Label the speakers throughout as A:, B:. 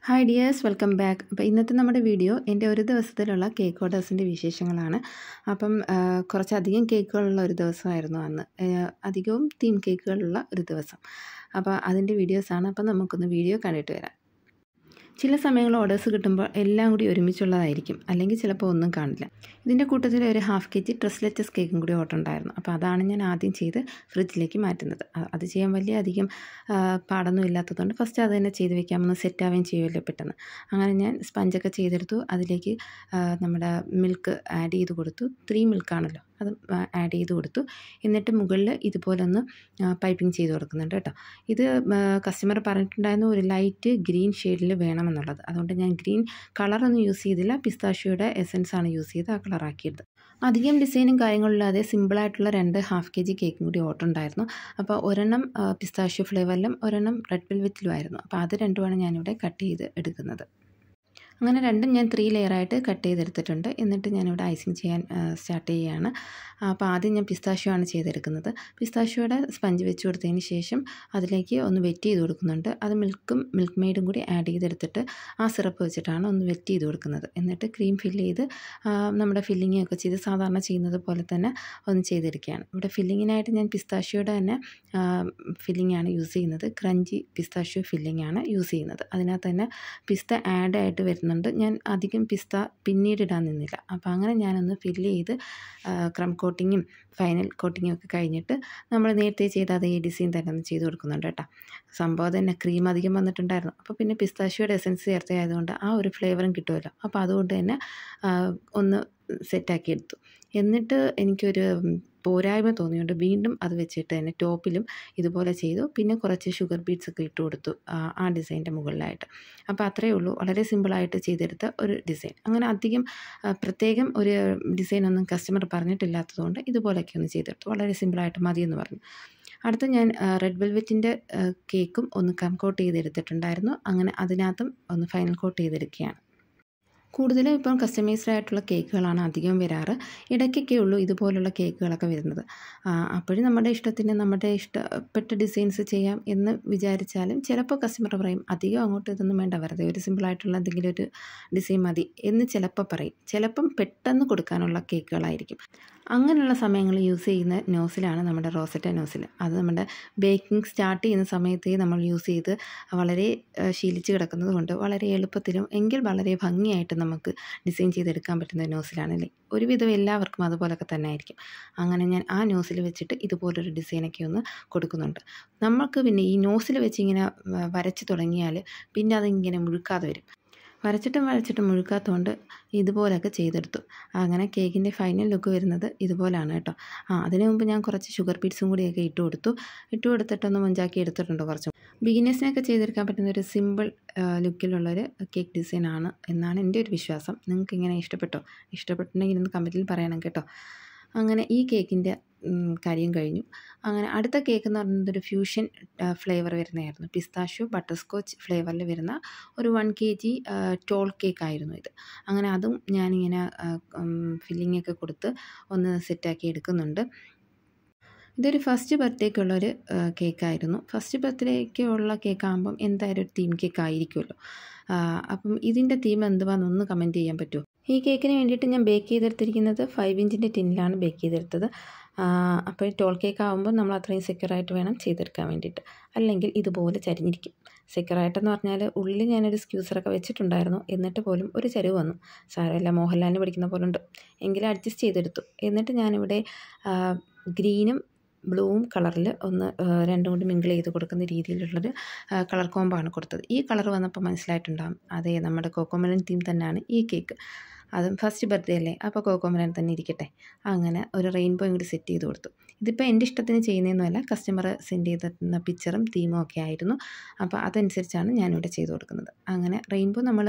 A: Hi dears, welcome back. അപ്പോൾ ഇന്നത്തെ നമ്മുടെ വീഡിയോ എൻ്റെ ഒരു ദിവസത്തിലുള്ള കേക്ക് ഓർഡേഴ്സിൻ്റെ വിശേഷങ്ങളാണ്. കുറച്ചധികം കേക്കുകളുള്ള ഒരു ദിവസമായിരുന്നു അന്ന്. അധികവും തീം കേക്കുകളുള്ള ഒരു ദിവസം. അപ്പോൾ അതിൻ്റെ വീഡിയോസാണ്. അപ്പോൾ നമുക്കൊന്ന് വീഡിയോ കണ്ടിട്ട് വരാം. ചില സമയങ്ങളിൽ ഓർഡേഴ്സ് കിട്ടുമ്പോൾ എല്ലാം കൂടി ഒരുമിച്ചുള്ളതായിരിക്കും, അല്ലെങ്കിൽ ചിലപ്പോൾ ഒന്നും കാണില്ല. ഇതിൻ്റെ കൂട്ടത്തിൽ ഒരു ഹാഫ് kg ട്രസ്ലെറ്റസ് കേക്കും കൂടി ഓർഡർ ഉണ്ടായിരുന്നു. അപ്പോൾ അതാണ് ഞാൻ ആദ്യം ചെയ്ത് ഫ്രിഡ്ജിലേക്ക് മാറ്റുന്നത്. അത് ചെയ്യാൻ വലിയ അധികം പാടൊന്നും ഇല്ലാത്തതുകൊണ്ട് ഫസ്റ്റ് അത് തന്നെ ചെയ്ത് വെക്കാമെന്ന് സെറ്റാവുകയും ചെയ്യുമല്ലോ പെട്ടെന്ന്. അങ്ങനെ ഞാൻ സ്പഞ്ചൊക്കെ ചെയ്തെടുത്തു. അതിലേക്ക് നമ്മുടെ മിൽക്ക് ആഡ് ചെയ്ത് കൊടുത്തു. 3 മിൽക്കാണല്ലോ, അത് ആഡ് ചെയ്ത് കൊടുത്തു. എന്നിട്ട് മുകളിൽ ഇതുപോലെ ഒന്ന് പൈപ്പിംഗ് ചെയ്ത് കൊടുക്കുന്നുണ്ട് കേട്ടോ. ഇത് കസ്റ്റമർ പറഞ്ഞിട്ടുണ്ടായിരുന്നു ഒരു ലൈറ്റ് ഗ്രീൻ ഷെയ്ഡിൽ വേണമെന്നുള്ളത്. അതുകൊണ്ട് ഞാൻ ഗ്രീൻ കളറൊന്നും യൂസ് ചെയ്തില്ല, പിസ്താഷ്യോയുടെ എസൻസാണ് യൂസ് ചെയ്ത് ആ കളറാക്കിയത്. അധികം ഡിസൈനും കാര്യങ്ങളില്ലാതെ സിമ്പിളായിട്ടുള്ള 2 ഹാഫ് kg കേക്കും കൂടി ഓർഡർ ഉണ്ടായിരുന്നു. അപ്പോൾ ഒരെണ്ണം പിസ്താഷ്യോ ഫ്ലേവറിലും ഒരെണ്ണം റെഡ് വെൽവെറ്റിലുമായിരുന്നു. അപ്പോൾ അത് രണ്ടുമാണ് ഞാനിവിടെ കട്ട് ചെയ്ത് എടുക്കുന്നത്. അങ്ങനെ രണ്ടും ഞാൻ 3 ലെയറായിട്ട് കട്ട് ചെയ്തെടുത്തിട്ടുണ്ട്. എന്നിട്ട് ഞാനിവിടെ ഐസിങ് ചെയ്യാൻ സ്റ്റാർട്ട് ചെയ്യുകയാണ്. അപ്പോൾ ആദ്യം ഞാൻ പിസ്താഷ്യോ ആണ് ചെയ്തെടുക്കുന്നത്. പിസ്താഷ്യോയുടെ സ്പഞ്ച് വെച്ച് കൊടുത്തതിന് ശേഷം അതിലേക്ക് ഒന്ന് വെറ്റ് ചെയ്ത് കൊടുക്കുന്നുണ്ട്. അത് മിൽക്ക് മെയ്ഡും കൂടി ആഡ് ചെയ്തെടുത്തിട്ട് ആ സിറപ്പ് വെച്ചിട്ടാണ് ഒന്ന് വെറ്റ് ചെയ്ത് കൊടുക്കുന്നത്. എന്നിട്ട് ക്രീം ഫില്ല് ചെയ്ത് നമ്മുടെ ഫില്ലിങ്ങൊക്കെ ചെയ്ത് സാധാരണ ചെയ്യുന്നത് പോലെ തന്നെ ഒന്ന് ചെയ്തെടുക്കുകയാണ്. ഇവിടെ ഫില്ലിങ്ങിനായിട്ട് ഞാൻ പിസ്താഷ്യോയുടെ തന്നെ ഫില്ലിങ്ങാണ് യൂസ് ചെയ്യുന്നത്. ക്രഞ്ചി പിസ്താഷ്യോ ഫില്ലിങ്ങാണ് യൂസ് ചെയ്യുന്നത്. അതിനകത്ത് തന്നെ പിസ്ത ആഡ് ആയിട്ട് വരുന്നുണ്ട്. ഞാൻ അധികം പിസ്ത പിന്നീട് ഇടാൻ നിന്നില്ല. അപ്പോൾ അങ്ങനെ ഞാനൊന്ന് ഫില്ല് ചെയ്ത് ക്രം കോട്ടിങ്ങും ഫൈനൽ കോട്ടിങ്ങും ഒക്കെ കഴിഞ്ഞിട്ട് നമ്മൾ നേരത്തെ ചെയ്ത അതേ ഡിസൈൻ തന്നെ ഒന്ന് ചെയ്ത് കൊടുക്കുന്നുണ്ട് കേട്ടോ. സംഭവം തന്നെ ക്രീം അധികം വന്നിട്ടുണ്ടായിരുന്നു. അപ്പോൾ പിന്നെ പിസ്താഷ്യോയുടെ എസൻസ് ചേർത്തതായതുകൊണ്ട് ആ ഒരു ഫ്ലേവറും കിട്ടുമല്ലോ. അപ്പോൾ അതുകൊണ്ട് തന്നെ ഒന്ന് സെറ്റാക്കി എടുത്തു. എന്നിട്ട് എനിക്കൊരു പോരായ്മ തോന്നിയുകൊണ്ട് വീണ്ടും അത് വെച്ചിട്ട് തന്നെ ടോപ്പിലും ഇതുപോലെ ചെയ്തു. പിന്നെ കുറച്ച് ഷുഗർ ബീഡ്സ് ഒക്കെ ഇട്ട് കൊടുത്തു ആ ഡിസൈൻ്റെ മുകളിലായിട്ട്. അപ്പോൾ അത്രയേ ഉള്ളൂ, വളരെ സിമ്പിളായിട്ട് ചെയ്തെടുത്ത ഒരു ഡിസൈൻ. അങ്ങനെ അധികം പ്രത്യേകം ഒരു ഡിസൈനൊന്നും കസ്റ്റമർ പറഞ്ഞിട്ടില്ലാത്തതുകൊണ്ട് ഇതുപോലെയൊക്കെ ഒന്ന് ചെയ്തെടുത്തു. വളരെ സിമ്പിളായിട്ട് മതിയെന്ന് പറഞ്ഞു. അടുത്ത ഞാൻ റെഡ് വെൽവെറ്റിൻ്റെ കേക്കും ഒന്ന് കം കോട്ട് ചെയ്തെടുത്തിട്ടുണ്ടായിരുന്നു. അങ്ങനെ അതിനകത്തും ഒന്ന് ഫൈനൽ കോട്ട് ചെയ്തെടുക്കുകയാണ്. കൂടുതലും ഇപ്പം കസ്റ്റമൈസ്ഡ് ആയിട്ടുള്ള കേക്കുകളാണ് അധികം വരാറ്. ഇടയ്ക്കൊക്കെ ഉള്ളൂ ഇതുപോലുള്ള കേക്കുകളൊക്കെ വരുന്നത്. അപ്പോഴും നമ്മുടെ ഇഷ്ടത്തിന് നമ്മുടെ ഇഷ്ടപ്പെട്ട ഡിസൈൻസ് ചെയ്യാം എന്ന് വിചാരിച്ചാലും ചിലപ്പോൾ കസ്റ്റമർ പറയും അധികം അങ്ങോട്ട് ഇതൊന്നും വേണ്ട, വെറുതെ ഒരു സിമ്പിളായിട്ടുള്ള എന്തെങ്കിലും ഒരു ഡിസൈൻ മതി എന്ന് ചിലപ്പോൾ പറയും. ചിലപ്പം പെട്ടെന്ന് കൊടുക്കാനുള്ള കേക്കുകളായിരിക്കും. അങ്ങനെയുള്ള സമയങ്ങളിൽ യൂസ് ചെയ്യുന്ന നോസിലാണ് നമ്മുടെ റോസറ്റ നോസിൽ. അത് നമ്മുടെ ബേക്കിംഗ് സ്റ്റാർട്ട് ചെയ്യുന്ന സമയത്തേ നമ്മൾ യൂസ് ചെയ്ത് വളരെ ശീലിച്ച് കിടക്കുന്നത് കൊണ്ട് വളരെ എളുപ്പത്തിലും എങ്കിൽ വളരെ ഭംഗിയായിട്ട് നമുക്ക് ഡിസൈൻ ചെയ്തെടുക്കാൻ പറ്റുന്ന നോസിലാണല്ലേ. ഒരുവിധം എല്ലാവർക്കും അതുപോലൊക്കെ തന്നെ ആയിരിക്കും. അങ്ങനെ ഞാൻ ആ നോസിൽ വെച്ചിട്ട് ഇതുപോലൊരു ഡിസൈനൊക്കെ ഒന്ന് കൊടുക്കുന്നുണ്ട്. നമുക്ക് പിന്നെ ഈ നോസിൽ വെച്ച് ഇങ്ങനെ വരച്ച് തുടങ്ങിയാൽ പിന്നെ അതിങ്ങനെ മുഴുക്കാതെ വരും. വരച്ചിട്ടും മുഴുക്കാത്തതുകൊണ്ട് ഇതുപോലെയൊക്കെ ചെയ്തെടുത്തു. അങ്ങനെ കേക്കിൻ്റെ ഫൈനൽ ലുക്ക് വരുന്നത് ഇതുപോലെയാണ് കേട്ടോ. അതിനു മുമ്പ് ഞാൻ കുറച്ച് ഷുഗർ ബീഡ്സും കൂടിയൊക്കെ ഇട്ട് കൊടുത്തിട്ടൊന്ന് മൊഞ്ചാക്കി എടുത്തിട്ടുണ്ട്. കുറച്ചും ബിഗിനേഴ്സിനൊക്കെ ചെയ്തെടുക്കാൻ പറ്റുന്ന ഒരു സിമ്പിൾ ലുക്കിലുള്ളൊരു കേക്ക് ഡിസൈനാണ് എന്നാണ് എൻ്റെ ഒരു വിശ്വാസം. നിങ്ങൾക്ക് ഇങ്ങനെ ഇഷ്ടപ്പെട്ടിട്ടുണ്ടെങ്കിൽ ഇന്ന് കമൻറ്റിൽ പറയണം കേട്ടോ. അങ്ങനെ ഈ കേക്കിൻ്റെ കാര്യം കഴിഞ്ഞു. അങ്ങനെ അടുത്ത കേക്ക് എന്ന് പറയുന്നത് ഒരു ഫ്യൂഷൻ ഫ്ലേവർ വരുന്നതായിരുന്നു. പിസ്താഷ്യോ ബട്ടർ സ്കോച്ച് ഫ്ലേവറിൽ വരുന്ന ഒരു 1 kg ടോൾ കേക്കായിരുന്നു ഇത്. അങ്ങനെ അതും ഞാനിങ്ങനെ ഫില്ലിങ്ങൊക്കെ കൊടുത്ത് ഒന്ന് സെറ്റാക്കി എടുക്കുന്നുണ്ട്. ഇതൊരു ഫസ്റ്റ് ബർത്ത്ഡേക്കുള്ളൊരു കേക്കായിരുന്നു. ഫസ്റ്റ് ബർത്ത്ഡേക്കുള്ള കേക്കാകുമ്പം എന്തായാലും ഒരു തീം കേക്ക് ആയിരിക്കുമല്ലോ. അപ്പം ഇതിൻ്റെ തീം എന്തുവാണെന്നൊന്ന് കമൻറ്റ് ചെയ്യാൻ പറ്റുമോ? ഈ കേക്കിന് വേണ്ടിയിട്ട് ഞാൻ ബേക്ക് ചെയ്തെടുത്തിരിക്കുന്നത് 5 ഇഞ്ചിൻ്റെ ടിന്നിലാണ് ബേക്ക് ചെയ്തെടുത്തത്. അപ്പോൾ ടോൾ കേക്ക് ആകുമ്പോൾ നമ്മൾ അത്രയും സെക്യൂറായിട്ട് വേണം ചെയ്തെടുക്കാൻ വേണ്ടിയിട്ട്, അല്ലെങ്കിൽ ഇതുപോലെ ചരിഞ്ഞിരിക്കും. സെക്യൂറായിട്ടെന്ന് പറഞ്ഞാൽ ഉള്ളിൽ ഞാനൊരു സ്ക്യൂസറൊക്കെ വെച്ചിട്ടുണ്ടായിരുന്നു, എന്നിട്ട് പോലും ഒരു ചരിവ് വന്നു. സാരമില്ല, മോഹൻലാലിന് പഠിക്കുന്ന പോലെ ഉണ്ട്, എങ്കിലും അഡ്ജസ്റ്റ് ചെയ്തെടുത്തു. എന്നിട്ട് ഞാനിവിടെ ഗ്രീനും ബ്ലൂവും കളറിൽ ഒന്ന് രണ്ടും കൂടി മിങ്കിൾ ചെയ്ത് കൊടുക്കുന്ന രീതിയിലുള്ളൊരു കളർ കോമ്പാണ് കൊടുത്തത്. ഈ കളർ വന്നപ്പോൾ മനസ്സിലായിട്ടുണ്ടാകും, അതെ നമ്മുടെ കോക്കോമെലൻ തീം തന്നെയാണ് ഈ കേക്ക്. അതും ഫസ്റ്റ് ബർത്ത്ഡേ അല്ലേ, അപ്പോൾ കോക്കോമെലൻ തന്നെ ഇരിക്കട്ടെ. അങ്ങനെ ഒരു റെയിൻബോയും കൂടി സെറ്റ് ചെയ്ത് കൊടുത്തു. ഇതിപ്പോൾ എൻ്റെ ഇഷ്ടത്തിന് ചെയ്യുന്നതൊന്നുമല്ല, കസ്റ്റമർ സെൻഡ് ചെയ്തിരുന്ന പിക്ചറും തീമും ഒക്കെ ആയിരുന്നു. അപ്പോൾ അതനുസരിച്ചാണ് ഞാനിവിടെ ചെയ്ത് കൊടുക്കുന്നത്. അങ്ങനെ റെയിൻബോ നമ്മൾ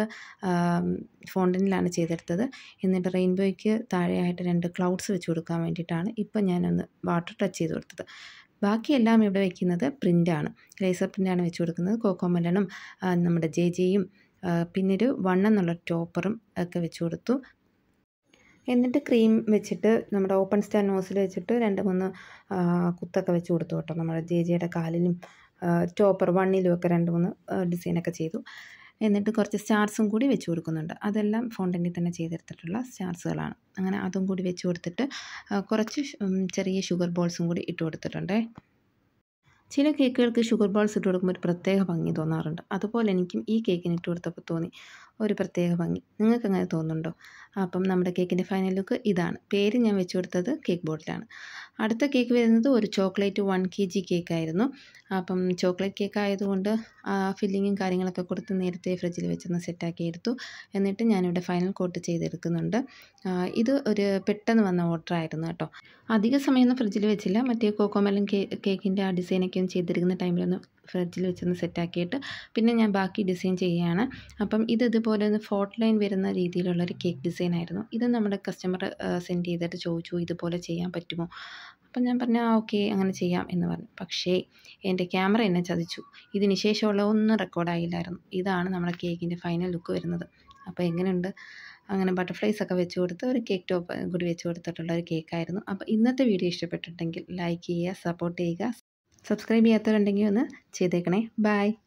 A: ഫോണ്ടനിലാണ് ചെയ്തെടുത്തത്. എന്നിട്ട് റെയിൻബോയ്ക്ക് താഴെയായിട്ട് 2 ക്ലൗഡ്സ് വെച്ച് കൊടുക്കാൻ വേണ്ടിയിട്ടാണ് ഇപ്പം ഞാനൊന്ന് വാട്ടർ ടച്ച് ചെയ്ത് കൊടുത്തത്. ബാക്കിയെല്ലാം ഇവിടെ വയ്ക്കുന്നത് പ്രിൻ്റാണ്, ലേസർ പ്രിൻ്റാണ് വെച്ച് കൊടുക്കുന്നത്. കോക്കോമെലനും നമ്മുടെ ജെയും പിന്നെ ഒരു 1 എന്നുള്ള ടോപ്പറും ഒക്കെ വെച്ച് കൊടുത്തു. എന്നിട്ട് ക്രീം വെച്ചിട്ട് നമ്മുടെ ഓപ്പൺ സ്റ്റാർ നോസിൽ വെച്ചിട്ട് 2-3 കുത്തൊക്കെ വെച്ച് കൊടുത്തു കേട്ടോ. നമ്മുടെ ജെയുടെ കാലിലും ടോപ്പർ 1ലും ഒക്കെ 2-3 ഡിസൈനൊക്കെ ചെയ്തു. എന്നിട്ട് കുറച്ച് സ്റ്റാർസും കൂടി വെച്ച് കൊടുക്കുന്നുണ്ട്. അതെല്ലാം ഫോണ്ടൻറ്റിൽ തന്നെ ചെയ്തെടുത്തിട്ടുള്ള സ്റ്റാർസുകളാണ്. അങ്ങനെ അതും കൂടി വെച്ച് കൊടുത്തിട്ട് കുറച്ച് ചെറിയ ഷുഗർ ബോൾസും കൂടി ഇട്ട് കൊടുത്തിട്ടുണ്ട്. ചില കേക്കുകൾക്ക് ഷുഗർ ബോൾസ് ഇട്ട് കൊടുക്കുമ്പോൾ ഒരു പ്രത്യേക ഭംഗി തോന്നാറുണ്ട്. അതുപോലെ എനിക്കും ഈ കേക്കിന് ഇട്ട് കൊടുത്തപ്പോൾ തോന്നി ഒരു പ്രത്യേക ഭംഗി. നിങ്ങൾക്ക് അങ്ങനെ തോന്നുന്നുണ്ടോ? അപ്പം നമ്മുടെ കേക്കിൻ്റെ ഫൈനൽ ലുക്ക് ഇതാണ്. പേര് ഞാൻ വെച്ച് കൊടുത്തത് കേക്ക് ബോട്ടിലാണ്. അടുത്ത കേക്ക് വരുന്നത് ഒരു ചോക്ലേറ്റ് 1 kg കേക്കായിരുന്നു. അപ്പം ചോക്ലേറ്റ് കേക്ക് ആയതുകൊണ്ട് ഫില്ലിങ്ങും കാര്യങ്ങളൊക്കെ കൊടുത്ത് നേരത്തെ ഫ്രിഡ്ജിൽ വെച്ചൊന്ന് സെറ്റാക്കി എടുത്തു. എന്നിട്ട് ഞാനിവിടെ ഫൈനൽ കോട്ട് ചെയ്തെടുക്കുന്നുണ്ട്. ഇത് ഒരു പെട്ടെന്ന് വന്ന ഓർഡർ ആയിരുന്നു കേട്ടോ. അധിക സമയമൊന്നും ഫ്രിഡ്ജിൽ വെച്ചില്ല. മറ്റേ കോക്കോമെലൻ കേക്കിൻ്റെ ആ ഡിസൈനൊക്കെ ഒന്ന് ചെയ്തെടുക്കുന്ന ടൈമിലൊന്ന് ഫ്രിഡ്ജിൽ വെച്ചൊന്ന് സെറ്റാക്കിയിട്ട് പിന്നെ ഞാൻ ബാക്കി ഡിസൈൻ ചെയ്യുകയാണ്. അപ്പം ഇതുപോലെ ഒന്ന് ഫോൾട്ട് ലൈൻ വരുന്ന രീതിയിലുള്ളൊരു കേക്ക് ഡിസൈൻ ആയിരുന്നു. ഇത് നമ്മുടെ കസ്റ്റമർ സെൻഡ് ചെയ്തിട്ട് ചോദിച്ചു ഇതുപോലെ ചെയ്യാൻ പറ്റുമോ? അപ്പം ഞാൻ പറഞ്ഞു ഓക്കെ അങ്ങനെ ചെയ്യാം എന്ന് പറഞ്ഞു. പക്ഷേ എൻ്റെ ക്യാമറ എന്നെ ചതിച്ചു. ഇതിന് ശേഷമുള്ള ഒന്നും റെക്കോർഡായില്ലായിരുന്നു. ഇതാണ് നമ്മുടെ കേക്കിൻ്റെ ഫൈനൽ ലുക്ക് വരുന്നത്. അപ്പോൾ എങ്ങനെയുണ്ട്? അങ്ങനെ ബട്ടർഫ്ലൈസ് ഒക്കെ വെച്ച് കൊടുത്ത് ഒരു കേക്ക് ടോപ്പ് കൂടി വെച്ച് കൊടുത്തിട്ടുള്ള ഒരു കേക്കായിരുന്നു. അപ്പോൾ ഇന്നത്തെ വീഡിയോ ഇഷ്ടപ്പെട്ടിട്ടുണ്ടെങ്കിൽ ലൈക്ക് ചെയ്യുക, സപ്പോർട്ട് ചെയ്യുക. സബ്സ്ക്രൈബ് ചെയ്യാത്തവരുണ്ടെങ്കിൽ ഒന്ന് ചെയ്തേക്കണേ. ബൈ.